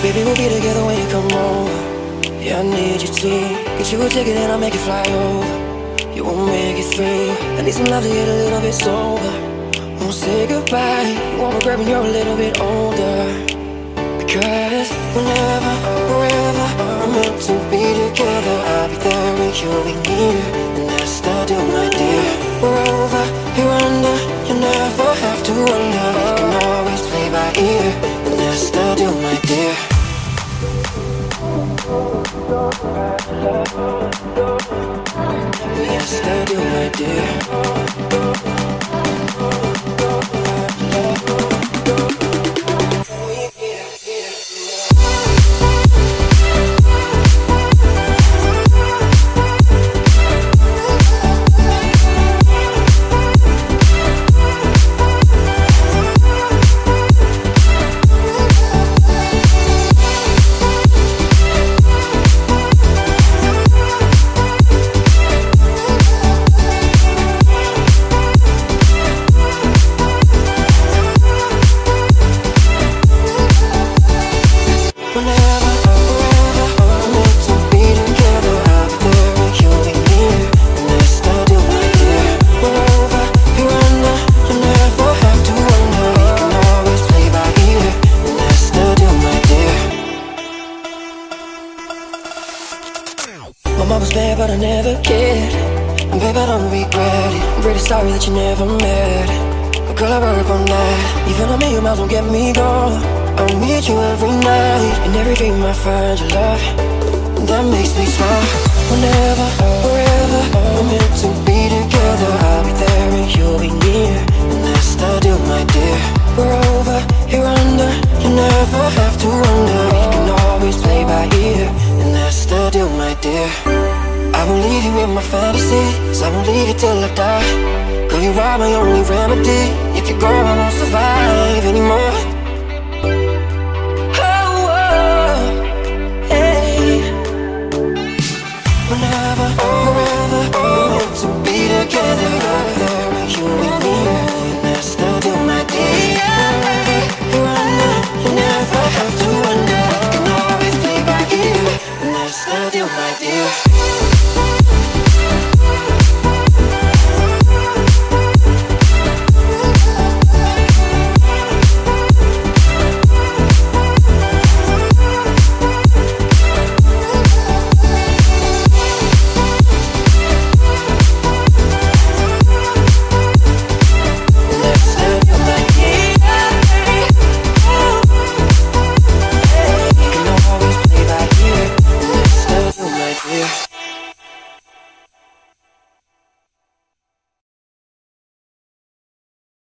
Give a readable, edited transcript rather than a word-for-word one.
Baby, we'll be together when you come over. Yeah, I need you to get you a ticket and I'll make you fly over. You won't make it through. I need some love to get a little bit sober. Won't say goodbye. You won't regret when you're a little bit older. Because whenever, wherever we're meant to be together, I'll be there and you'll be near. And that's the deal, my dear. We're over, you're under. You never have to wonder. We can always play by ear. And that's the deal, my dear. That's the deal, my dear. My mom was bad, but I never cared. And babe, I don't regret it. I'm pretty sorry that you never met. But girl, I work all night. Even a million miles won't get me gone. I'll meet you every night. In every dream I find your love, and that makes me smile. Whenever, wherever we're meant to be together, I'll be there and you'll be near. And that's the deal, my dear. We're over, you're under. You never have to wonder. We can always play by ear. And that's the deal, my dear. I won't leave you in my fantasies, I won't leave you till I die. Girl, you are my only remedy. If you go, I won't survive anymore. Oh, oh, hey. Whenever, wherever we're meant to be together, I'll be there and you'll be near. And that's the deal, my dear. You're under, you never have to wonder. You can always play by ear. And that's the deal, my dear. Yeah.